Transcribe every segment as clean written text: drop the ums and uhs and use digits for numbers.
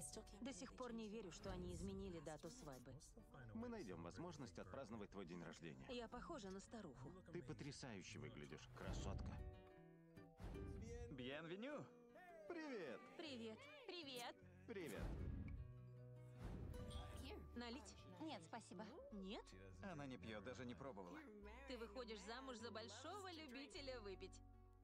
До сих пор не верю, что они изменили дату свадьбы. Мы найдем возможность отпраздновать твой день рождения. Я похожа на старуху. Ты потрясающе выглядишь, красотка. Бьенвеню! Привет! Привет. Привет. Привет! Налить? Нет, спасибо. Нет? Она не пьет, даже не пробовала. Ты выходишь замуж за большого любителя выпить.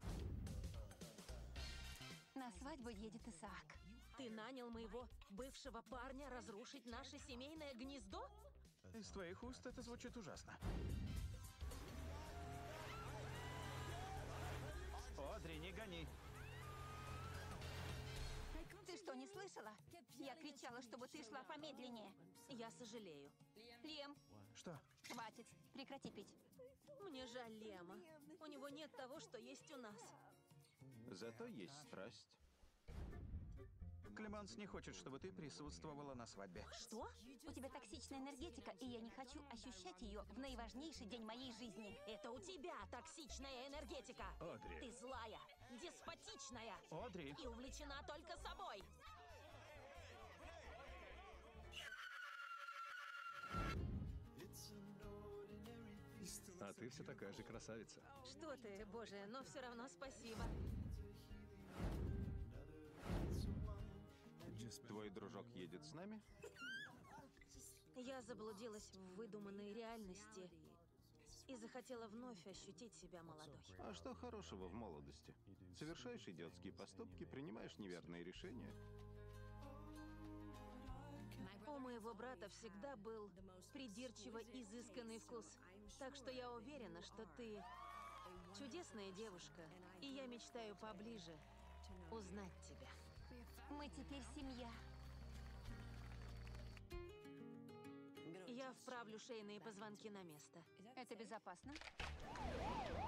На свадьбу едет Исаак. Ты нанял моего бывшего парня разрушить наше семейное гнездо? Из твоих уст это звучит ужасно. Одри, не гони. Ты что, не слышала? Я кричала, чтобы ты шла помедленнее. Я сожалею. Лем, Что? хватит. Прекрати пить. Мне жаль Лема. У него нет того, что есть у нас. Зато есть страсть. Клеманс не хочет, чтобы ты присутствовала на свадьбе. Что? У тебя токсичная энергетика, и я не хочу ощущать ее в наиважнейший день моей жизни. Это у тебя токсичная энергетика. Одри. Ты злая, деспотичная Одри. и увлечена только собой. А ты все такая же красавица. Что ты, боже, но все равно спасибо. Твой дружок едет с нами? Я заблудилась в выдуманной реальности и захотела вновь ощутить себя молодой. А что хорошего в молодости? Совершаешь идиотские поступки, принимаешь неверные решения. У моего брата всегда был придирчиво изысканный вкус. Так что я уверена, что ты чудесная девушка, и я мечтаю поближе узнать тебя. Мы теперь семья. Я вправлю шейные позвонки на место. Это безопасно?